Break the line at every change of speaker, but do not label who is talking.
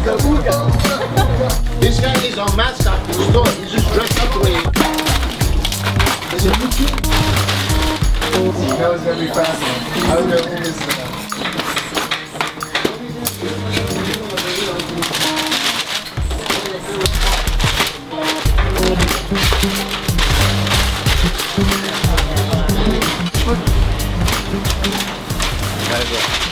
This guy is our mascot for the store. He's just dressed up the way. Is it YouTube?
That was gonna be fascinating. I was gonna do this.
Gotta go.